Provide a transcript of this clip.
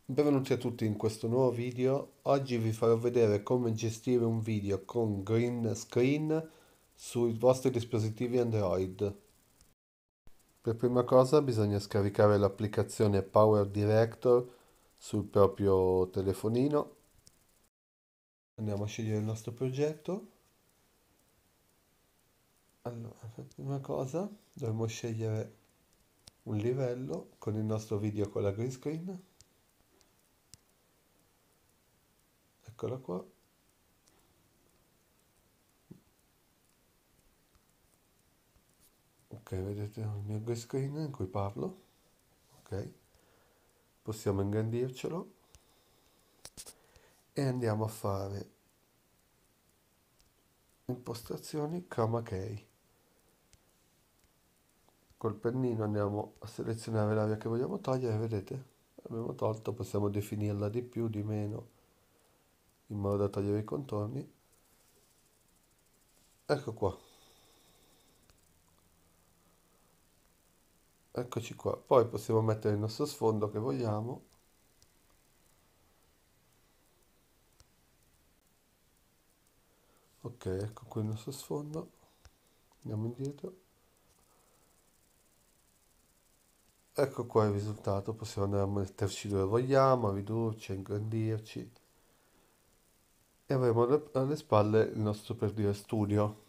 Benvenuti a tutti in questo nuovo video. Oggi vi farò vedere come gestire un video con green screen sui vostri dispositivi Android. Per prima cosa bisogna scaricare l'applicazione Power Director sul proprio telefonino. Andiamo a scegliere il nostro progetto. Allora, per prima cosa dovremo scegliere un livello con il nostro video con la green screen. Eccola qua. Ok, vedete il mio green screen in cui parlo. Ok, possiamo ingrandircelo e andiamo a fare impostazioni chroma key. Col pennino andiamo a selezionare l'area che vogliamo togliere, vedete? Abbiamo tolto, possiamo definirla di più, di meno, in modo da togliere i contorni. Ecco qua, eccoci qua. Poi possiamo mettere il nostro sfondo che vogliamo. Ok, ecco qui il nostro sfondo. Andiamo indietro. Ecco qua il risultato, possiamo andare a metterci dove vogliamo, a ridurci, a ingrandirci. E avremo alle spalle il nostro, per dire, studio.